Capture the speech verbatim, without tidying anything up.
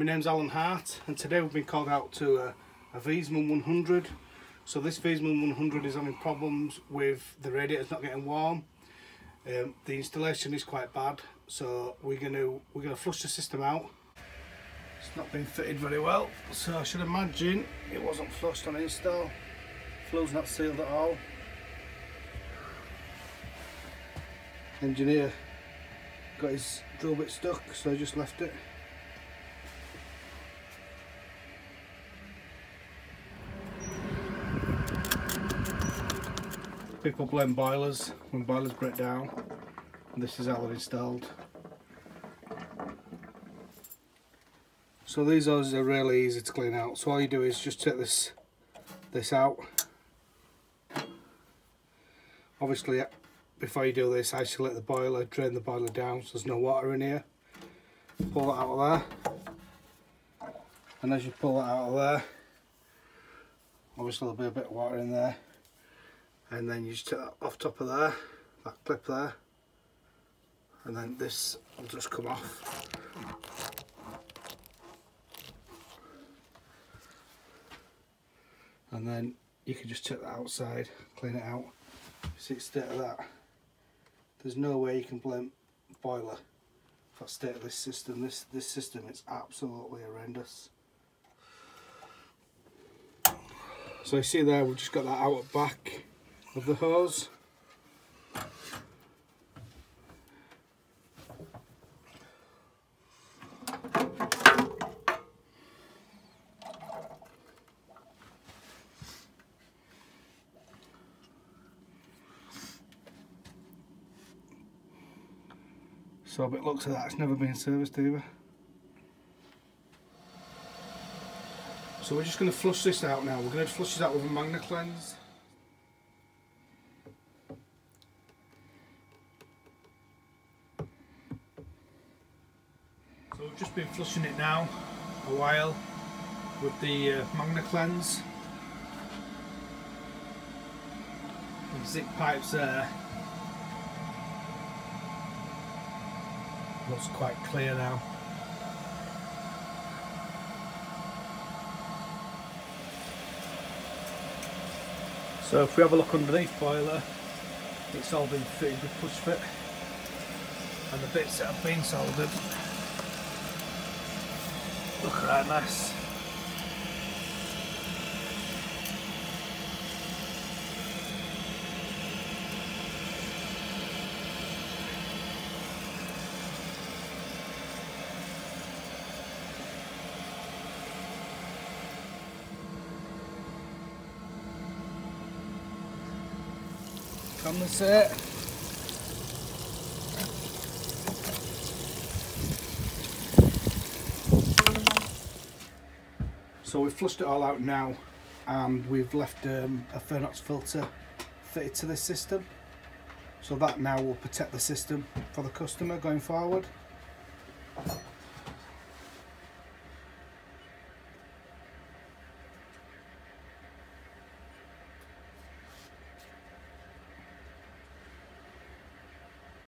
My name's Alan Hart, and today we've been called out to a, a VIESSMANN one hundred. So this VIESSMANN one hundred is having problems with the radiators not getting warm. Um, the installation is quite bad, so we're going to we're going to flush the system out. It's not been fitted very well, so I should imagine it wasn't flushed on install. Flue's not sealed at all. Engineer got his drill bit stuck, so I just left it. People blame boilers when boilers break down. This is how they're installed. So these hoses are really easy to clean out. So all you do is just take this this out. Obviously, before you do this, isolate the boiler, drain the boiler down so there's no water in here. Pull that out of there, and as you pull that out of there, obviously there'll be a bit of water in there, and then you just take that off top of there, that clip there, and then this will just come off. And then you can just take that outside, clean it out. See the state of that. There's no way you can blame boiler for the state of this system. This this system is absolutely horrendous. So you see there, we've just got that out at back of the hose. So it looks like that, it's never been serviced either. So we're just going to flush this out now. We're going to flush this out with a magnet cleanse. So we've just been flushing it now a while with the uh, magnet cleanse. The zip pipes there. Looks quite clear now. So if we have a look underneath boiler, it's all been fitted with push fit, and the bits that have been soldered look right nice. Condensate. So we've flushed it all out now, and we've left um, a Fernox filter fitted to this system. So that now will protect the system for the customer going forward.